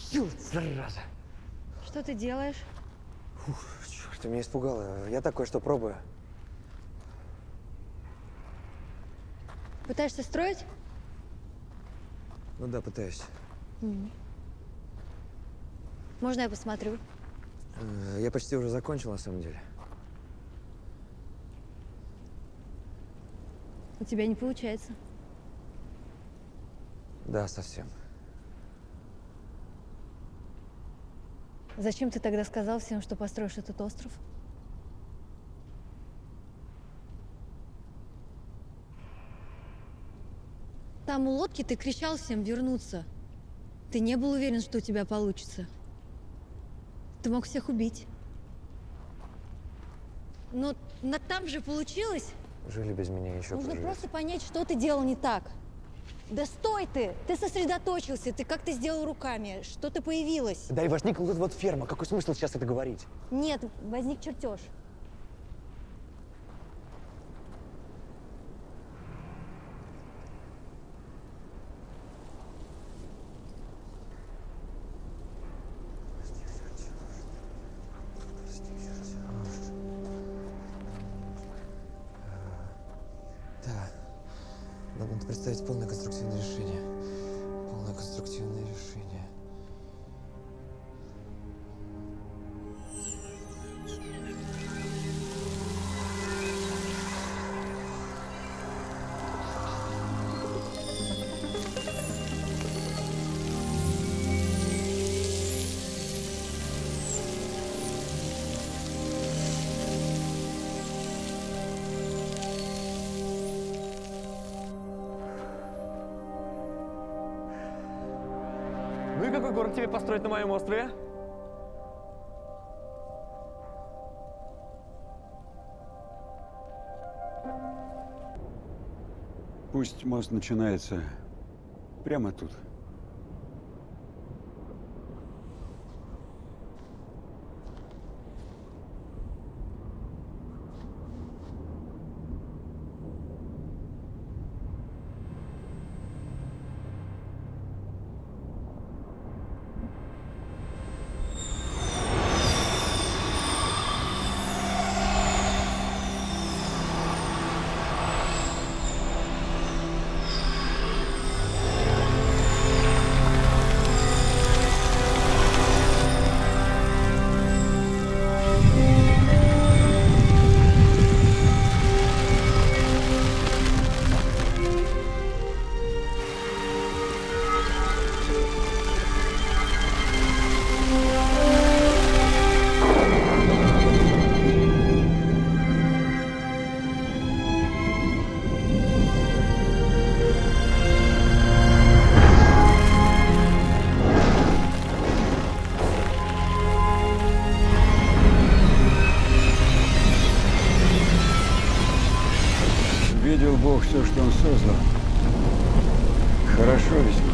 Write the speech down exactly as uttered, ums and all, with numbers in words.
Тю, зараза. Что ты делаешь? Фух, черт, ты меня испугала. Я так кое-что пробую. Пытаешься строить? Ну да, пытаюсь. Mm. Можно я посмотрю? Я почти уже закончил, на самом деле. У тебя не получается. Да, совсем. Зачем ты тогда сказал всем, что построишь этот остров? Там у лодки ты кричал всем вернуться. Ты не был уверен, что у тебя получится. Ты мог всех убить. Но, но там же получилось. Жили без меня еще Нужно проживете. просто понять, что ты делал не так. Да стой ты! Ты сосредоточился, ты как-то сделал руками, что-то появилось. Да и возникла вот, вот ферма. Какой смысл сейчас это говорить? Нет, возник чертеж. Да. Нам надо представить полное конструктивное решение. Полное конструктивное решение. Ну и какой город тебе построить на моем острове? Пусть мост начинается прямо тут. Видел Бог все, что Он создал. Хорошо ведь.